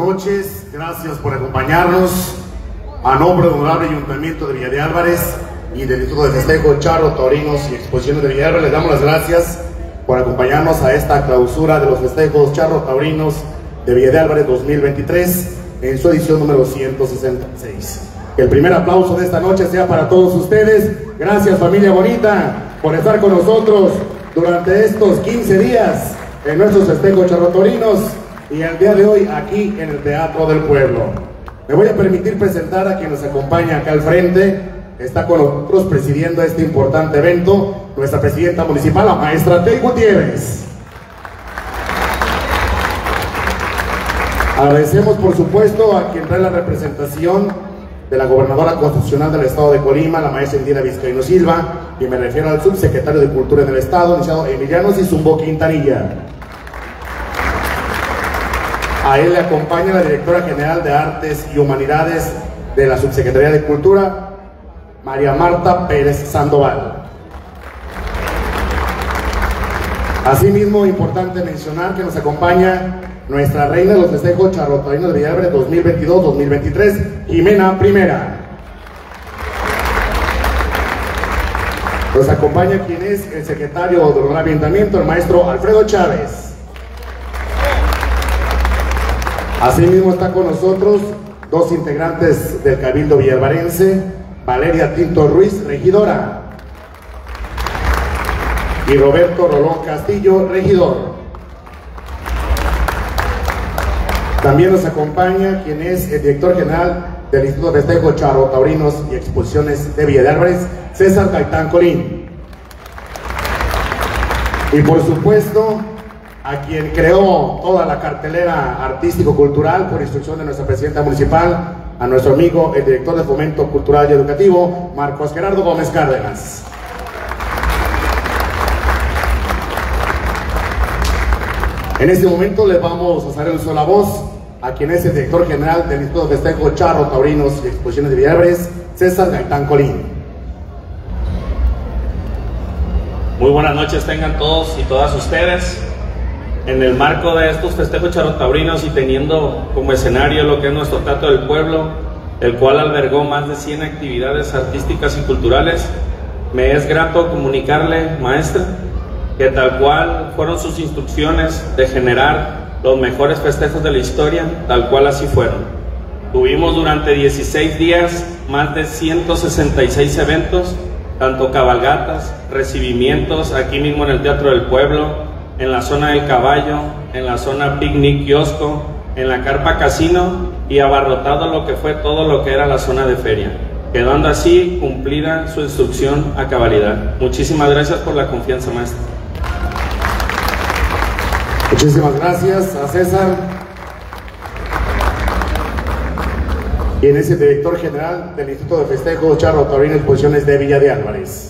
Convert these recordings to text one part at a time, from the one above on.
noches, gracias por acompañarnos. A nombre del Honorable Ayuntamiento de Villa de Álvarez y del Instituto de Festejo Charro, Taurinos y Exposiciones de Villa de Álvarez, les damos las gracias por acompañarnos a esta clausura de los festejos Charro Taurinos de Villa de Álvarez 2023 en su edición número 166. Que el primer aplauso de esta noche sea para todos ustedes. Gracias, familia bonita, por estar con nosotros durante estos 15 días en nuestros festejos Charro Taurinos y el día de hoy aquí en el Teatro del Pueblo. Me voy a permitir presentar a quien nos acompaña acá al frente. Está con nosotros presidiendo este importante evento nuestra presidenta municipal, la maestra Tey Gutiérrez. Agradecemos por supuesto a quien trae la representación de la gobernadora constitucional del estado de Colima, la maestra Indira Vizcaíno Silva, y me refiero al subsecretario de Cultura en el estado, licenciado Emiliano Zizumbo Quintanilla. A él le acompaña la directora general de Artes y Humanidades de la Subsecretaría de Cultura, María Marta Pérez Sandoval. Asimismo, importante mencionar que nos acompaña nuestra reina de los festejos Charro Taurinos de Villa de Álvarez 2022-2023, Jimena Primera. Nos acompaña quien es el secretario del Ayuntamiento, el maestro Alfredo Chávez. Asimismo está con nosotros dos integrantes del Cabildo villalvarense, Valeria Tinto Ruiz, regidora, y Roberto Rolón Castillo, regidor. También nos acompaña quien es el director general del Instituto de Festejo Charro Taurinos y Exposiciones de Villa de Álvarez, César Gaitán Colín. Y por supuesto, a quien creó toda la cartelera artístico-cultural por instrucción de nuestra presidenta municipal, a nuestro amigo, el director de Fomento Cultural y Educativo, Marcos Gerardo Gómez Cárdenas. En este momento les vamos a hacer el uso de la voz a quien es el director general del Instituto de Festejo Charro Taurinos y Exposiciones de Villa de Álvarez, César Gaitán Colín. Muy buenas noches tengan todos y todas ustedes. En el marco de estos festejos charrotaurinos y teniendo como escenario lo que es nuestro Teatro del Pueblo, el cual albergó más de 100 actividades artísticas y culturales, me es grato comunicarle, maestra, que tal cual fueron sus instrucciones de generar los mejores festejos de la historia, tal cual así fueron. Tuvimos durante 16 días más de 166 eventos, tanto cabalgatas, recibimientos aquí mismo en el Teatro del Pueblo, en la zona del caballo, en la zona picnic kiosco, en la carpa casino y abarrotado lo que fue todo lo que era la zona de feria, quedando así cumplida su instrucción a cabalidad. Muchísimas gracias por la confianza, maestra. Muchísimas gracias a César, quien es el director general del Instituto de Festejo Charro Taurinos y Exposiciones de Villa de Álvarez.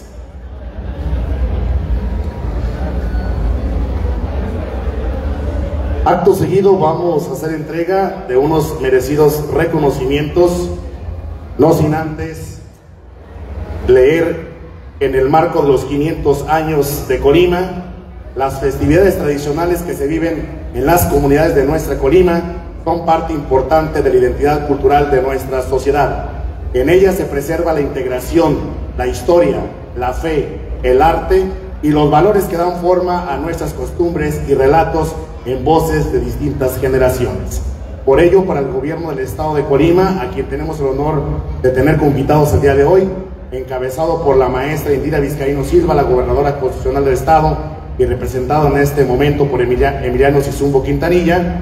Acto seguido vamos a hacer entrega de unos merecidos reconocimientos, no sin antes leer en el marco de los 500 años de Colima, las festividades tradicionales que se viven en las comunidades de nuestra Colima son parte importante de la identidad cultural de nuestra sociedad. En ellas se preserva la integración, la historia, la fe, el arte y los valores que dan forma a nuestras costumbres y relatos en voces de distintas generaciones. Por ello, para el gobierno del estado de Colima, a quien tenemos el honor de tener como invitados el día de hoy, encabezado por la maestra Indira Vizcaíno Silva, la gobernadora constitucional del estado, y representado en este momento por Emiliano Zizumbo Quintanilla,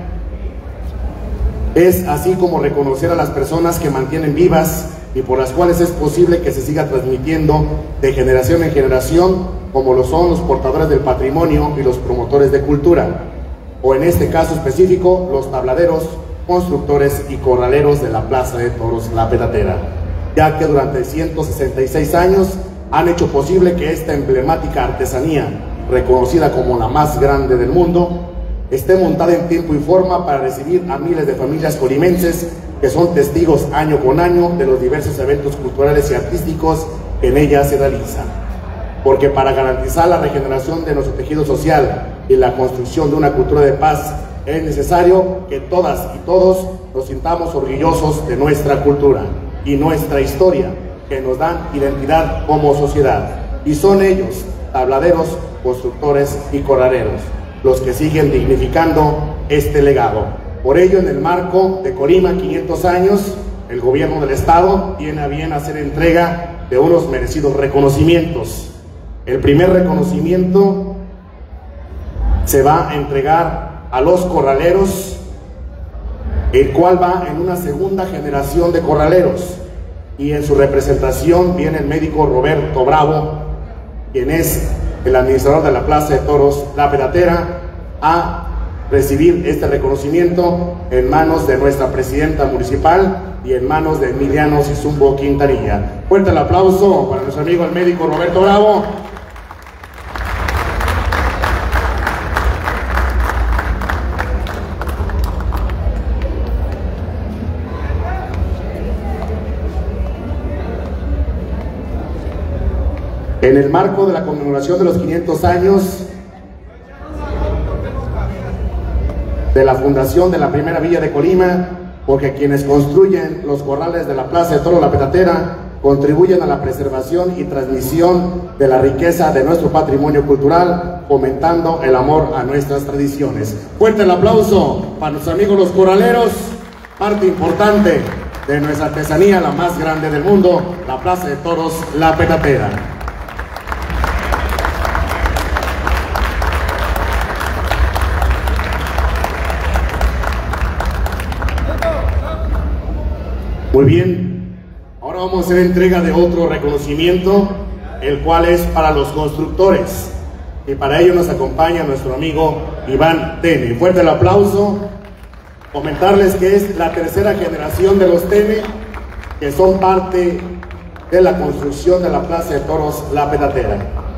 es así como reconocer a las personas que mantienen vivas y por las cuales es posible que se siga transmitiendo de generación en generación, como lo son los portadores del patrimonio y los promotores de cultura, o en este caso específico, los tabladeros, constructores y corraleros de la Plaza de Toros La Petatera, ya que durante 166 años han hecho posible que esta emblemática artesanía, reconocida como la más grande del mundo, esté montada en tiempo y forma para recibir a miles de familias colimenses que son testigos año con año de los diversos eventos culturales y artísticos que en ella se realizan. Porque para garantizar la regeneración de nuestro tejido social y la construcción de una cultura de paz es necesario que todas y todos nos sintamos orgullosos de nuestra cultura y nuestra historia, que nos dan identidad como sociedad. Y son ellos, tabladeros, constructores y corraleros, los que siguen dignificando este legado. Por ello, en el marco de Colima 500 años, el gobierno del estado tiene a bien hacer entrega de unos merecidos reconocimientos. El primer reconocimiento se va a entregar a los corraleros, el cual va en una segunda generación de corraleros, y en su representación viene el médico Roberto Bravo, quien es el administrador de la Plaza de Toros La Petatera, a recibir este reconocimiento en manos de nuestra presidenta municipal y en manos de Emiliano Sizumbo Quintanilla. Fuerte el aplauso para nuestro amigo el médico Roberto Bravo. En el marco de la conmemoración de los 500 años de la fundación de la primera villa de Colima, porque quienes construyen los corrales de la Plaza de Toros La Petatera contribuyen a la preservación y transmisión de la riqueza de nuestro patrimonio cultural, fomentando el amor a nuestras tradiciones. Fuerte el aplauso para nuestros amigos los corraleros, parte importante de nuestra artesanía, la más grande del mundo, la Plaza de Toros La Petatera. Muy bien, ahora vamos a hacer entrega de otro reconocimiento, el cual es para los constructores, y para ello nos acompaña nuestro amigo Iván Tene. Fuerte el aplauso. Comentarles que es la tercera generación de los Tene, que son parte de la construcción de la Plaza de Toros La Petatera.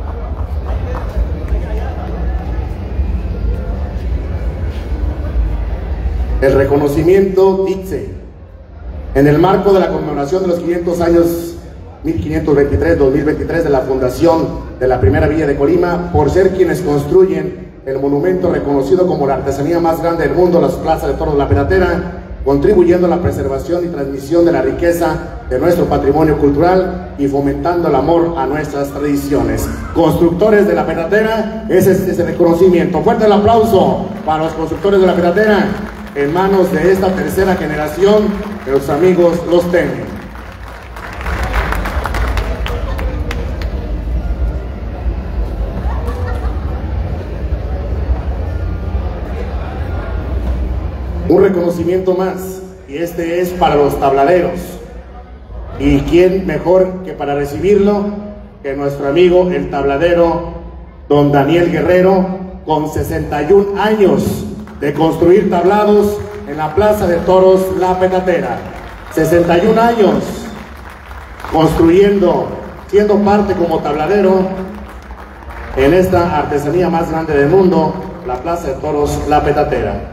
El reconocimiento dice: en el marco de la conmemoración de los 500 años 1523-2023 de la fundación de la primera villa de Colima, por ser quienes construyen el monumento reconocido como la artesanía más grande del mundo, las plazas de toros La Petatera, contribuyendo a la preservación y transmisión de la riqueza de nuestro patrimonio cultural y fomentando el amor a nuestras tradiciones. Constructores de La Petatera, ese es ese reconocimiento. Fuerte el aplauso para los constructores de La Petatera, en manos de esta tercera generación de los amigos los Tene. Un reconocimiento más, y este es para los tabladeros. ¿Y quién mejor que para recibirlo que nuestro amigo el tabladero don Daniel Guerrero, con 61 años de construir tablados en la Plaza de Toros La Petatera? 61 años construyendo, siendo parte como tabladero en esta artesanía más grande del mundo, la Plaza de Toros La Petatera.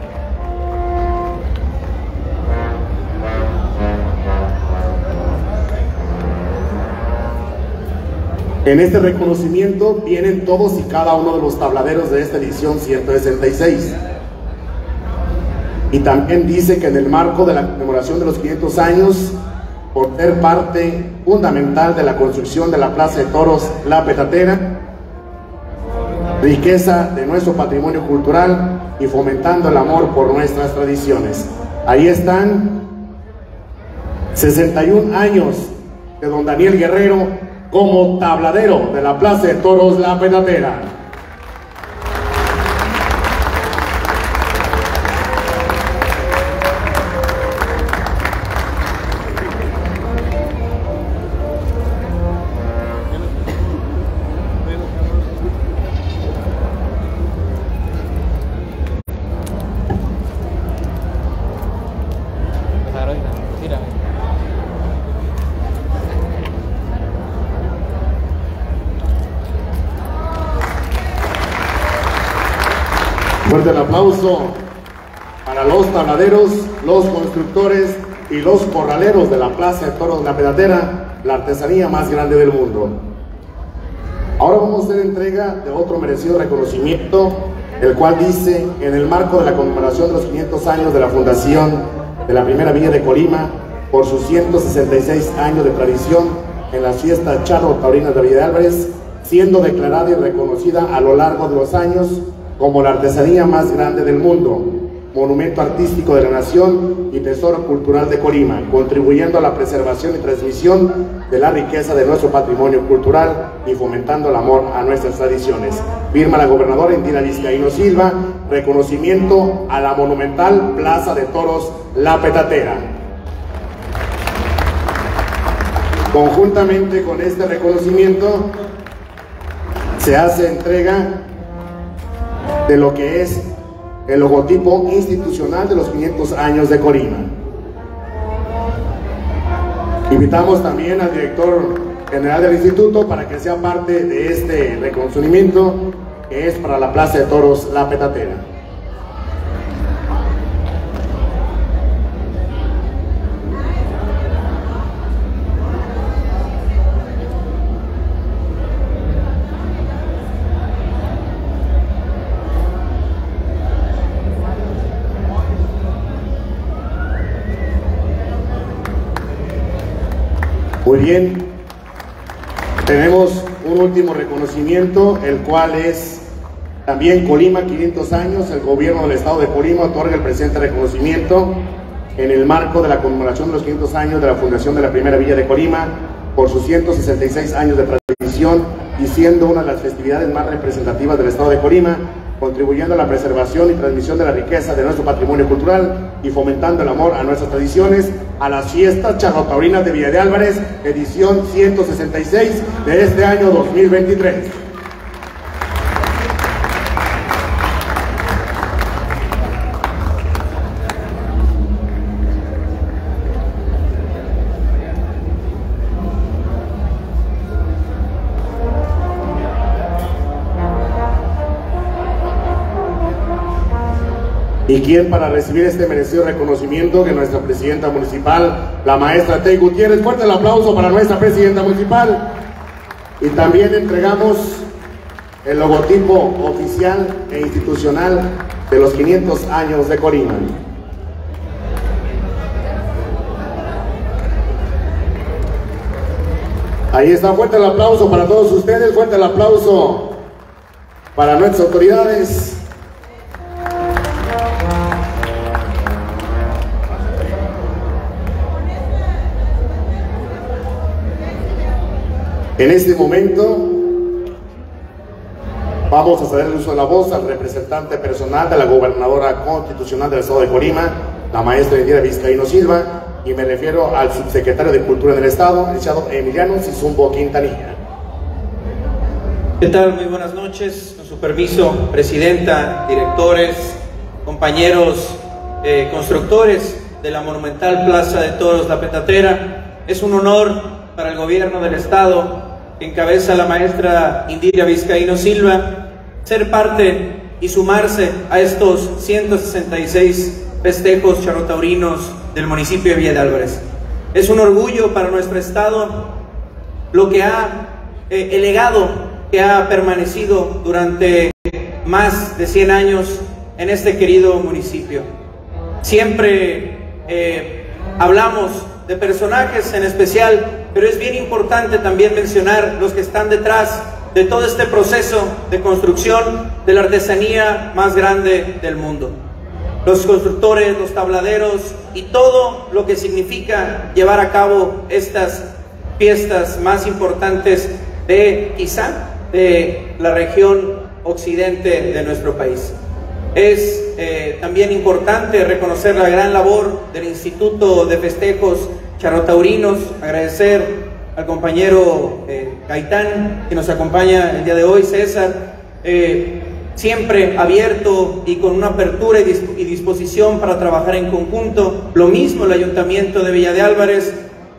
En este reconocimiento vienen todos y cada uno de los tabladeros de esta edición 166. Y también dice que en el marco de la conmemoración de los 500 años, por ser parte fundamental de la construcción de la Plaza de Toros La Petatera, riqueza de nuestro patrimonio cultural y fomentando el amor por nuestras tradiciones. Ahí están 61 años de don Daniel Guerrero como tabladero de la Plaza de Toros La Petatera. Fuerte el aplauso para los tabladeros, los constructores y los corraleros de la Plaza de Toros La Petatera, la artesanía más grande del mundo. Ahora vamos a hacer entrega de otro merecido reconocimiento, el cual dice: en el marco de la conmemoración de los 500 años de la fundación de la primera villa de Colima por sus 166 años de tradición en las fiestas charro-taurinas de Villa de Álvarez, siendo declarada y reconocida a lo largo de los años como la artesanía más grande del mundo, monumento artístico de la nación y tesoro cultural de Colima, contribuyendo a la preservación y transmisión de la riqueza de nuestro patrimonio cultural y fomentando el amor a nuestras tradiciones. Firma la gobernadora Indira Vizcaíno Silva, reconocimiento a la monumental Plaza de Toros La Petatera. Conjuntamente con este reconocimiento se hace entrega de lo que es el logotipo institucional de los 500 años de Colima. Invitamos también al director general del instituto para que sea parte de este reconocimiento que es para la Plaza de Toros La Petatera. Muy bien, tenemos un último reconocimiento, el cual es también Colima 500 años. El gobierno del estado de Colima otorga el presente reconocimiento en el marco de la conmemoración de los 500 años de la fundación de la primera villa de Colima por sus 166 años de tradición y siendo una de las festividades más representativas del estado de Colima, contribuyendo a la preservación y transmisión de la riqueza de nuestro patrimonio cultural y fomentando el amor a nuestras tradiciones, a las fiestas charro-taurinas de Villa de Álvarez, edición 166 de este año 2023. Y quien para recibir este merecido reconocimiento que nuestra presidenta municipal, la maestra Tey Gutiérrez. Fuerte el aplauso para nuestra presidenta municipal. Y también entregamos el logotipo oficial e institucional de los 500 años de Colima. Ahí está, fuerte el aplauso para todos ustedes, fuerte el aplauso para nuestras autoridades. En este momento vamos a ceder el uso de la voz al representante personal de la gobernadora constitucional del estado de Colima, la maestra Indira Vizcaíno Silva, y me refiero al subsecretario de Cultura del estado, el licenciado Emiliano Sizumbo Quintanilla. ¿Qué tal? Muy buenas noches. Con su permiso, presidenta, directores, compañeros, constructores de la monumental Plaza de Toros La Petatera. Es un honor para el gobierno del estado, que encabeza la maestra Indira Vizcaíno Silva, ser parte y sumarse a estos 166 festejos charrotaurinos del municipio de Villa de Álvarez. Es un orgullo para nuestro estado lo que el legado que ha permanecido durante más de 100 años en este querido municipio. Siempre hablamos de personajes en especial, pero es bien importante también mencionar los que están detrás de todo este proceso de construcción de la artesanía más grande del mundo. Los constructores, los tabladeros y todo lo que significa llevar a cabo estas fiestas más importantes quizá de la región occidente de nuestro país. Es también importante reconocer la gran labor del Instituto de Festejos Charrotaurinos, agradecer al compañero Gaitán, que nos acompaña el día de hoy, César, siempre abierto y con una apertura y disposición para trabajar en conjunto. Lo mismo el Ayuntamiento de Villa de Álvarez,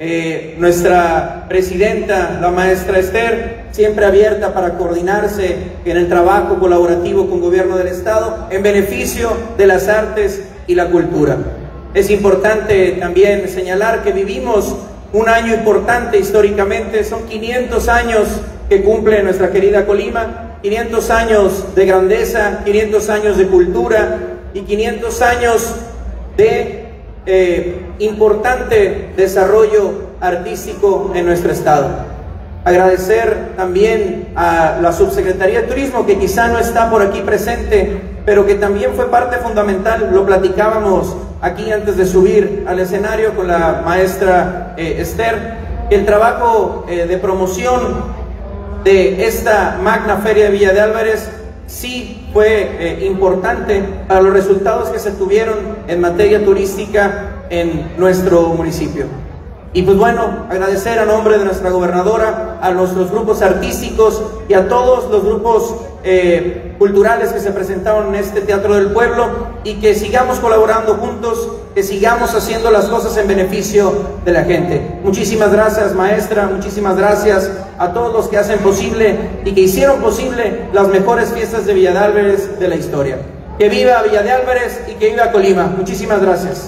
nuestra presidenta, la maestra Esther, siempre abierta para coordinarse en el trabajo colaborativo con gobierno del estado en beneficio de las artes y la cultura. Es importante también señalar que vivimos un año importante históricamente. Son 500 años que cumple nuestra querida Colima, 500 años de grandeza, 500 años de cultura y 500 años de importante desarrollo artístico en nuestro estado. Agradecer también a la Subsecretaría de Turismo, que quizá no está por aquí presente, pero que también fue parte fundamental. Lo platicábamos aquí antes de subir al escenario con la maestra Esther. El trabajo de promoción de esta magna feria de Villa de Álvarez sí fue importante para los resultados que se tuvieron en materia turística en nuestro municipio. Y pues bueno, agradecer a nombre de nuestra gobernadora, a nuestros grupos artísticos y a todos los grupos culturales que se presentaron en este Teatro del Pueblo, y que sigamos colaborando juntos, que sigamos haciendo las cosas en beneficio de la gente. Muchísimas gracias, maestra, muchísimas gracias a todos los que hacen posible y que hicieron posible las mejores fiestas de Villa de Álvarez de la historia. Que viva Villa de Álvarez y que viva Colima. Muchísimas gracias.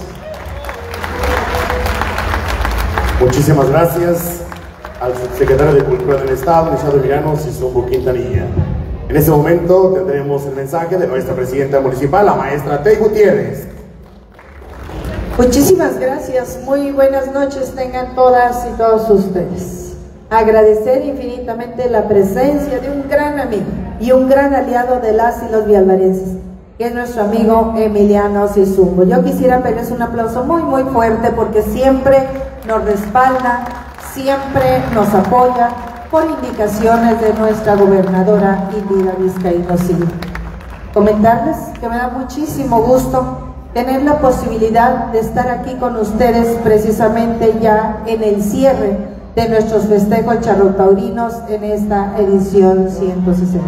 Muchísimas gracias al subsecretario de Cultura del Estado, Lisandro Emiliano Sizumbo Quintanilla. En este momento tendremos el mensaje de nuestra presidenta municipal, la maestra Tey Gutiérrez. Muchísimas gracias, muy buenas noches tengan todas y todos ustedes. Agradecer infinitamente la presencia de un gran amigo y un gran aliado de las y los vialvarenses, que es nuestro amigo Emiliano Sizumbo. Yo quisiera pedirles un aplauso muy fuerte, porque siempre nos respalda, siempre nos apoya por indicaciones de nuestra gobernadora Indira Vizcaíno Silva. Comentarles que me da muchísimo gusto tener la posibilidad de estar aquí con ustedes precisamente ya en el cierre de nuestros festejos charrotaurinos en esta edición 166.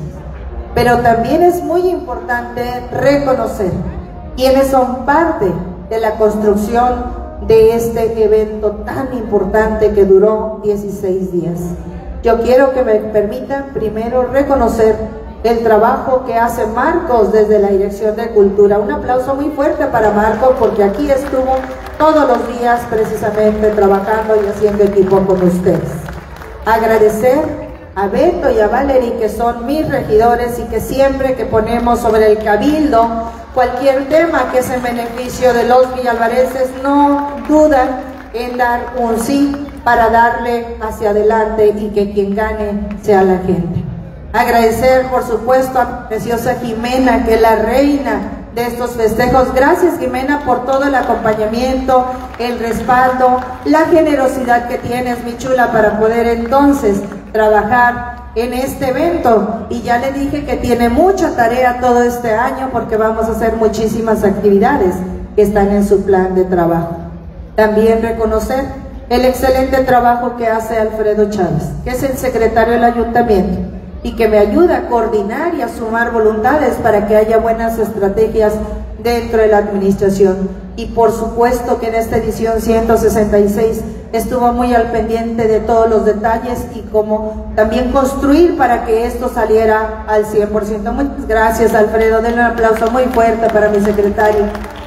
Pero también es muy importante reconocer quienes son parte de la construcción de este evento tan importante que duró 16 días. Yo quiero que me permitan primero reconocer el trabajo que hace Marcos desde la Dirección de Cultura. Un aplauso muy fuerte para Marcos, porque aquí estuvo todos los días precisamente trabajando y haciendo equipo con ustedes. Agradecer a Beto y a Valerie, que son mis regidores y que siempre que ponemos sobre el cabildo cualquier tema que es en beneficio de los villalvarenses, no dudan en dar un sí para darle hacia adelante y que quien gane sea la gente. Agradecer, por supuesto, a preciosa Jimena, que es la reina de estos festejos. Gracias, Jimena, por todo el acompañamiento, el respaldo, la generosidad que tienes, mi chula, para poder entonces trabajar en este evento. Y ya le dije que tiene mucha tarea todo este año, porque vamos a hacer muchísimas actividades que están en su plan de trabajo. También reconocer el excelente trabajo que hace Alfredo Chávez, que es el secretario del ayuntamiento y que me ayuda a coordinar y a sumar voluntades para que haya buenas estrategias dentro de la administración. Y por supuesto que en esta edición 166 estuvo muy al pendiente de todos los detalles y cómo también construir para que esto saliera al 100%. Muchas gracias, Alfredo. Denle un aplauso muy fuerte para mi secretario.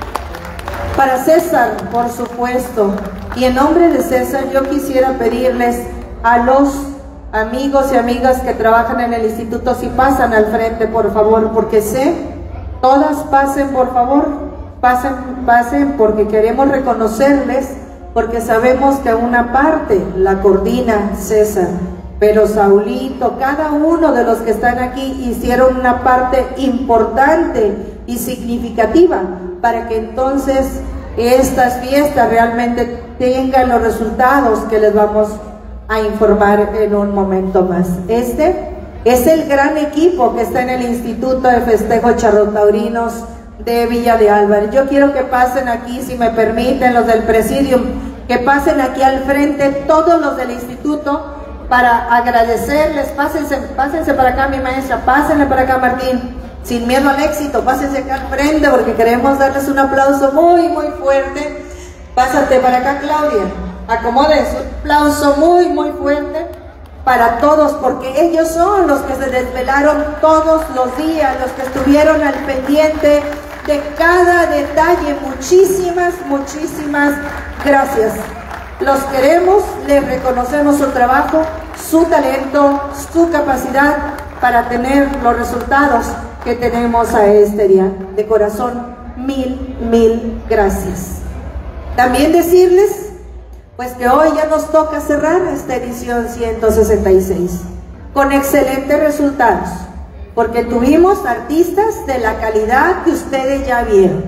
Para César, por supuesto. Y en nombre de César yo quisiera pedirles a los amigos y amigas que trabajan en el instituto, si pasan al frente, por favor, porque todas pasen, por favor, pasen, porque queremos reconocerles, porque sabemos que una parte la coordina César, pero Saulito, cada uno de los que están aquí hicieron una parte importante y significativa para que entonces estas fiestas realmente tengan los resultados que les vamos a informar en un momento más. Este es el gran equipo que está en el Instituto de Festejos Charrotaurinos de Villa de Álvarez. Yo quiero que pasen aquí, si me permiten, los del Presidium, que pasen aquí al frente todos los del instituto para agradecerles. Pásense para acá, mi maestra, pásenle para acá, Martín, sin miedo al éxito, pásense acá al frente porque queremos darles un aplauso muy fuerte. Pásate para acá, Claudia, acomódense, un aplauso muy fuerte para todos, porque ellos son los que se desvelaron todos los días, los que estuvieron al pendiente de cada detalle. Muchísimas gracias. Los queremos, les reconocemos su trabajo, su talento, su capacidad para tener los resultados que tenemos a este día. De corazón, mil gracias. También decirles, pues que hoy ya nos toca cerrar esta edición 166 con excelentes resultados, porque tuvimos artistas de la calidad que ustedes ya vieron.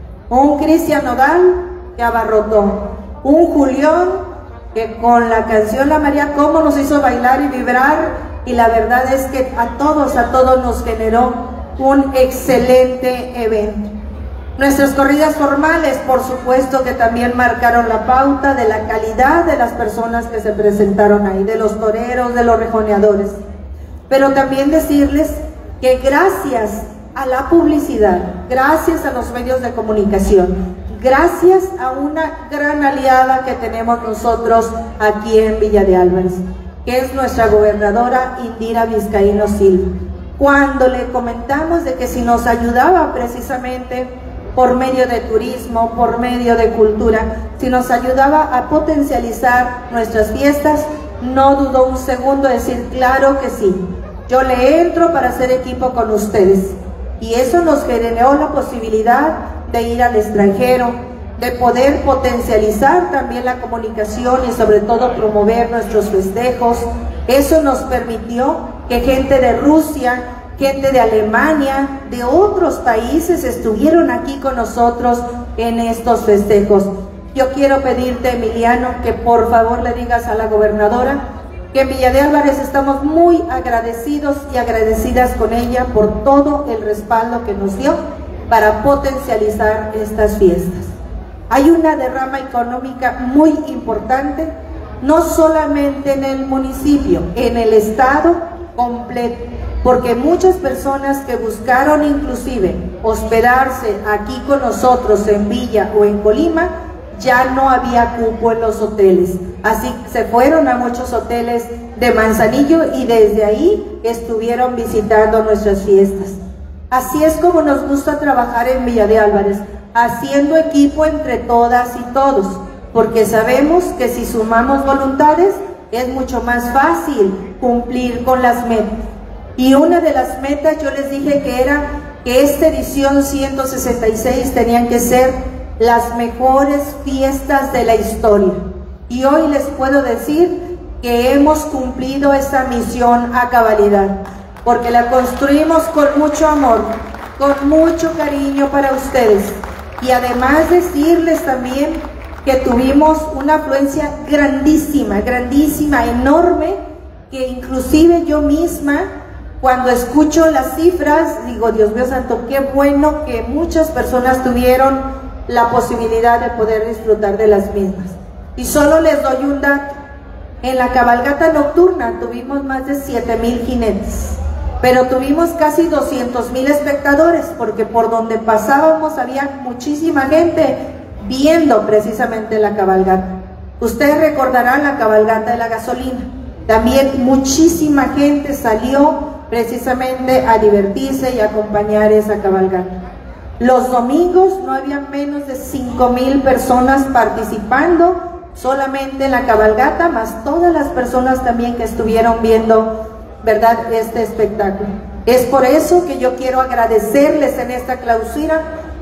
Un Cristian Nodal que abarrotó, un Julián que con la canción La María Cómo nos hizo bailar y vibrar, y la verdad es que a todos nos generó un excelente evento. Nuestras corridas formales, por supuesto, que también marcaron la pauta de la calidad de las personas que se presentaron ahí, de los toreros, de los rejoneadores. Pero también decirles que gracias a la publicidad, gracias a los medios de comunicación, gracias a una gran aliada que tenemos nosotros aquí en Villa de Álvarez, que es nuestra gobernadora Indira Vizcaíno Silva. Cuando le comentamos de que si nos ayudaba precisamente por medio de turismo, por medio de cultura, si nos ayudaba a potencializar nuestras fiestas, no dudó un segundo de decir, claro que sí, yo le entro para hacer equipo con ustedes. Y eso nos generó la posibilidad de ir al extranjero, de poder potencializar también la comunicación y sobre todo promover nuestros festejos. Eso nos permitió que gente de Rusia, gente de Alemania, de otros países estuvieron aquí con nosotros en estos festejos. Yo quiero pedirte, Emiliano, que por favor le digas a la gobernadora que en Villa de Álvarez estamos muy agradecidos y agradecidas con ella por todo el respaldo que nos dio para potencializar estas fiestas. Hay una derrama económica muy importante, no solamente en el municipio, en el estado completo, porque muchas personas que buscaron inclusive hospedarse aquí con nosotros en Villa o en Colima, ya no había cupo en los hoteles, así que se fueron a muchos hoteles de Manzanillo y desde ahí estuvieron visitando nuestras fiestas. Así es como nos gusta trabajar en Villa de Álvarez, haciendo equipo entre todas y todos, porque sabemos que si sumamos voluntades es mucho más fácil cumplir con las metas. Y una de las metas yo les dije que era que esta edición 166 tenían que ser las mejores fiestas de la historia. Y hoy les puedo decir que hemos cumplido esa misión a cabalidad, porque la construimos con mucho amor, con mucho cariño para ustedes. Y además decirles también que tuvimos una afluencia grandísima, grandísima, enorme, que inclusive yo misma, cuando escucho las cifras, digo, Dios mío santo, qué bueno que muchas personas tuvieron la posibilidad de poder disfrutar de las mismas. Y solo les doy un dato: en la cabalgata nocturna tuvimos más de 7,000 jinetes, pero tuvimos casi 200,000 espectadores, porque por donde pasábamos había muchísima gente viendo precisamente la cabalgata. Ustedes recordarán la cabalgata de la gasolina, también muchísima gente salió precisamente a divertirse y a acompañar esa cabalgata. Los domingos no había menos de 5,000 personas participando solamente en la cabalgata, más todas las personas también que estuvieron viendo, ¿verdad?, este espectáculo. Es por eso que yo quiero agradecerles en esta clausura,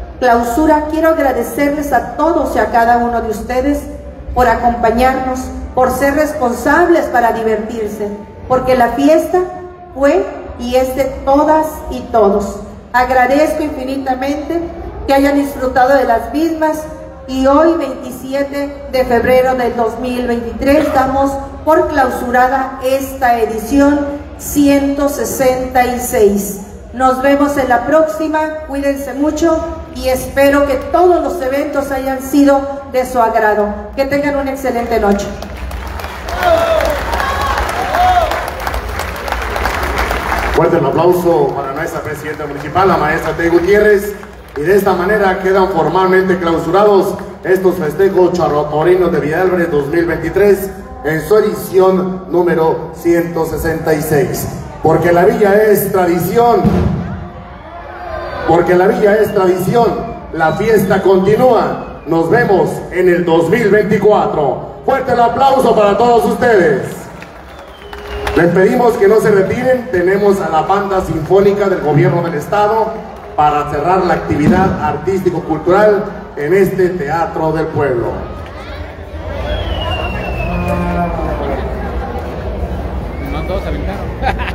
quiero agradecerles a todos y a cada uno de ustedes por acompañarnos, por ser responsables para divertirse, porque la fiesta fue y es de todas y todos. Agradezco infinitamente que hayan disfrutado de las mismas y hoy, 27 de febrero del 2023, damos por clausurada esta edición 166. Nos vemos en la próxima, cuídense mucho y espero que todos los eventos hayan sido de su agrado. Que tengan una excelente noche. Fuerte el aplauso para nuestra presidenta municipal, la maestra Tey Gutiérrez. Y de esta manera quedan formalmente clausurados estos festejos charrotaurinos de Villa de Álvarez 2023 en su edición número 166. Porque la villa es tradición, porque la villa es tradición, la fiesta continúa. Nos vemos en el 2024. Fuerte el aplauso para todos ustedes. Les pedimos que no se retiren, tenemos a la banda sinfónica del gobierno del estado para cerrar la actividad artístico-cultural en este Teatro del Pueblo. No todos se aventaron.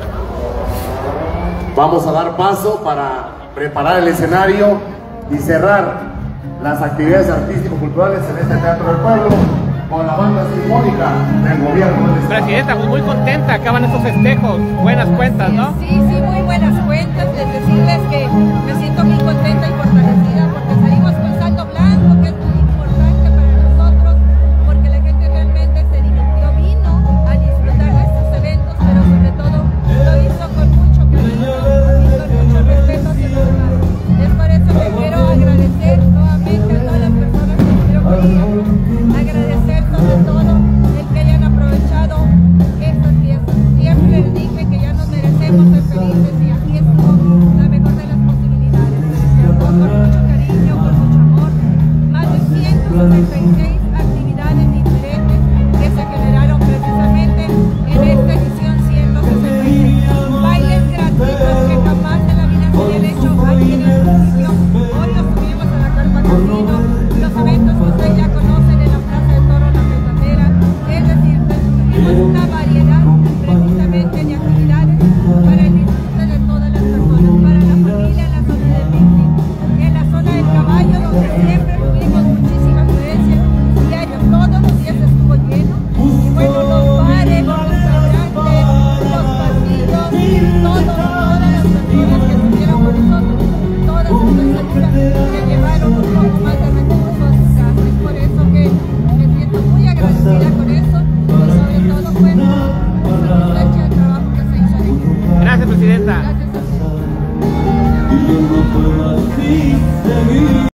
Vamos a dar paso para preparar el escenario y cerrar las actividades artístico-culturales en este Teatro del Pueblo con la banda sinfónica del gobierno del estado. Presidenta, pues muy contenta, acaban estos festejos, buenas cuentas, ¿no? Sí, muy buenas cuentas, decirles que me siento muy contenta y fortalecida porque salimos con saldo blanco, que es muy importante para nosotros, porque la gente realmente se divirtió, vino a disfrutar de estos eventos, pero sobre todo lo hizo con mucho cariño y con mucho respeto hacia los demás. Es por eso que quiero agradecer nuevamente a todas las personas que estuvieron conmigo, agradecer sobre todo el que hayan aprovechado estas fiestas. Siempre les dije que ya nos merecemos ser felices y aquí estuvo la mejor de las posibilidades. Se habló con mucho cariño, con mucho amor, más de 166 actividades diferentes que se generaron precisamente en esta edición 166. Bailes gratuitos que jamás en la vida se habían hecho aquí en el municipio. Hoy los subimos a la carpa casino, los eventos que ustedes ya conocen en la Plaza de Toro La Petatera, es decir, tuvimos una variedad precisamente de actividades para el disfrute de todas las personas, para la familia en la zona del picnic, en la zona del caballo donde siempre